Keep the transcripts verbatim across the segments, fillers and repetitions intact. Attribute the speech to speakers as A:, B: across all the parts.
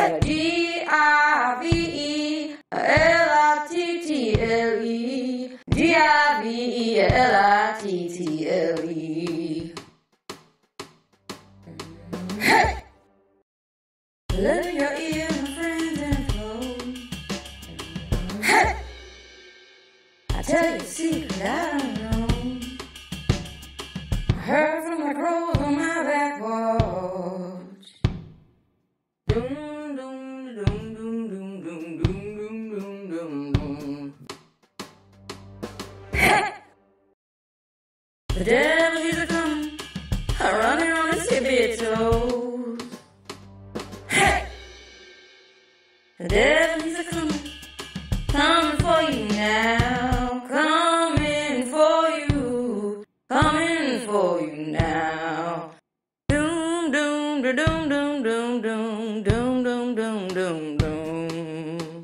A: got a D I V E, a L I T T L E, D I V E, a L I T T L E. Hey! Lend your ear, my friends, and flow. Hey! I tell you a secret I don't know. I heard from the crows on my back porch. Doom, doom, doom, doom, doom, doom, doom, doom, doom, doom. Hey! The devil is a coming, running on his tippy toes. Hey! The devil is a coming, coming for you now, coming for you, coming for you now. Doom, doom, doom, doom, doom, doom, doom, doom, doom, doom, doom.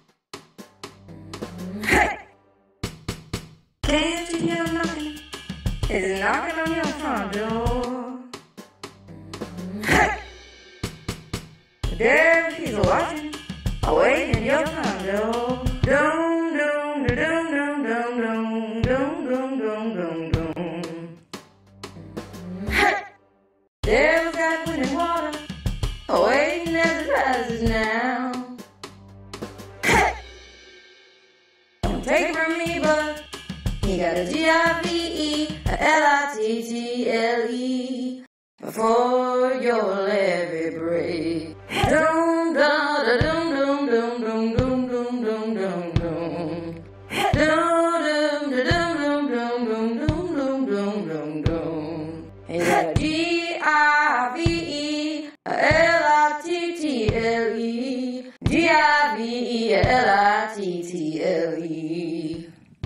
A: Hey! Can't you hear him knocking? He's knocking on your front door. Hey! The devil, he's watching, waiting in your condo. Doom, doom, doom, doom, doom, doom, doom, doom, doom, doom, doom. Hey! Devil's got winning water, waiting as it rises now. Hey! Don't take it from me, but he got a D I V E, a L I T T L E, before your levee break. Doom, da, da, doom, doom, doom, doom, doom, doom, doom, doom, doom. Doom, doom, da, doom, doom, doom, doom, doom, doom, doom, doom. He got a D I V E, a L I T T L E, D I V E, a L I T T L E.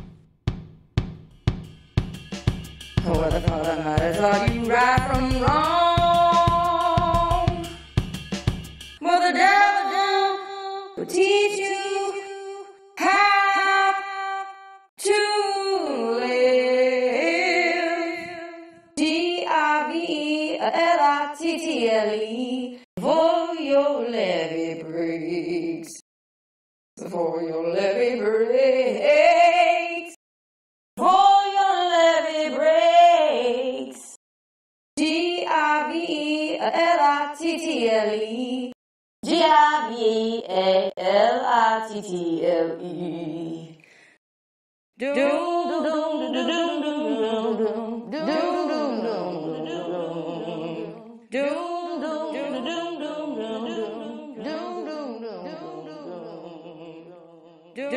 A: What the fuck am I? That's all you right from wrong. Well, the devil will teach you how to live. D I V E, a L I T T L E, before your levee breaks. Before your levee breaks. Before your levee breaks. D I V E, a L I T T L E, G I V E, a L I T T L E. Doom, doom, doom, doom, doom, doom, doom, doom, doom, doom, doom, doom, doom,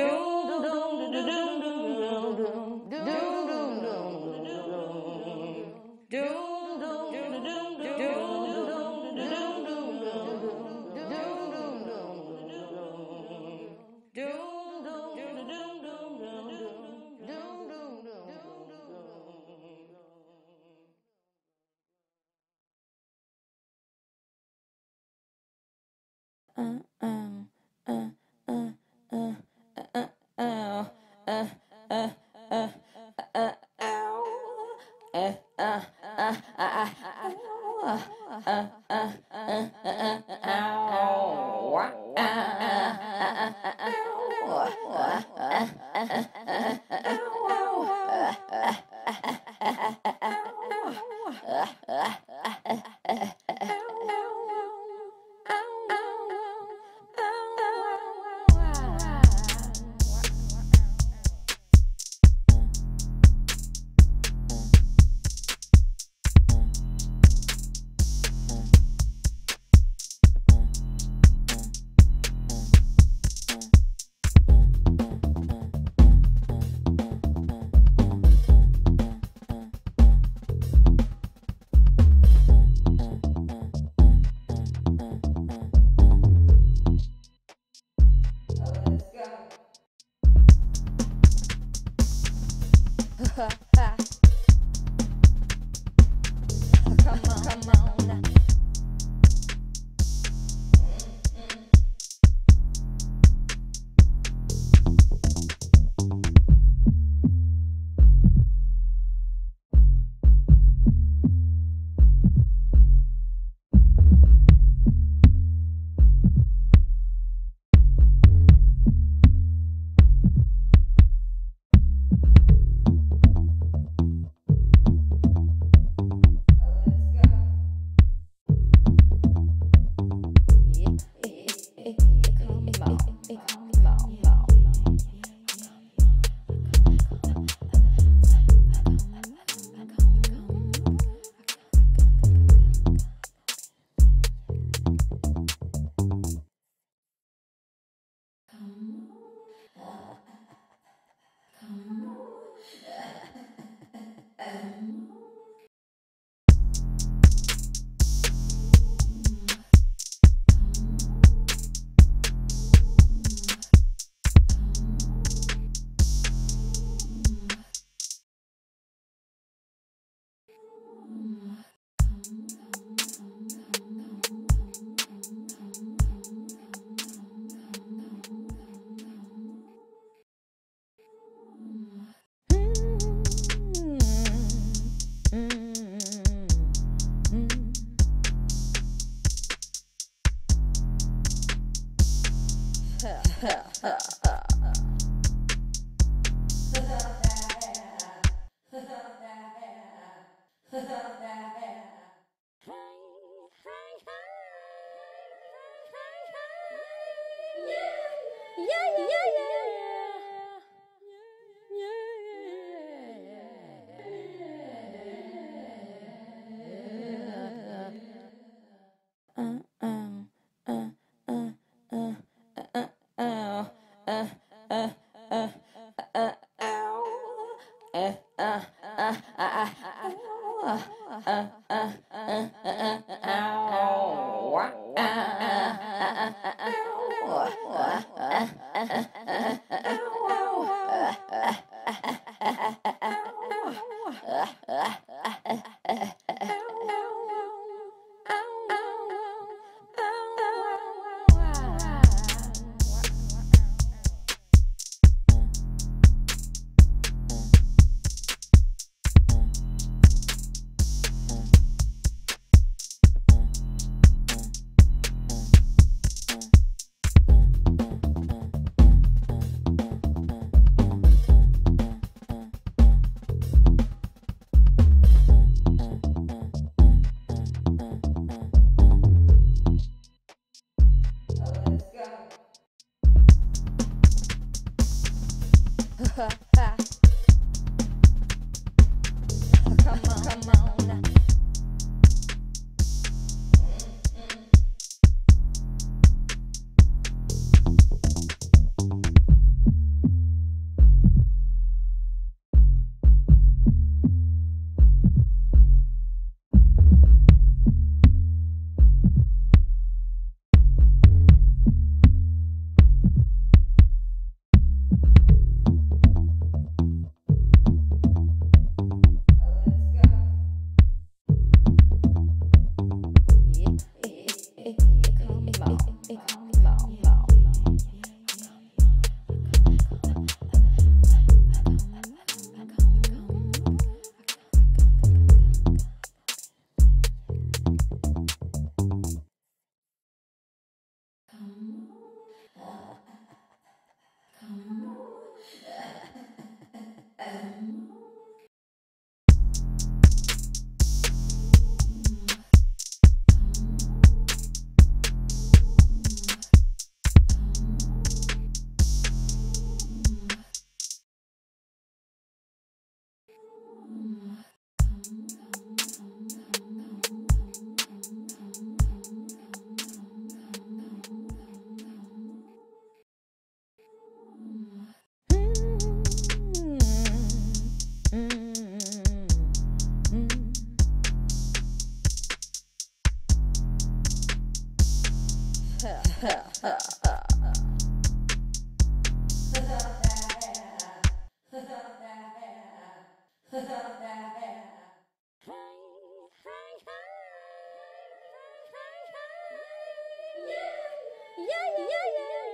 B: Yeah, yeah, yeah.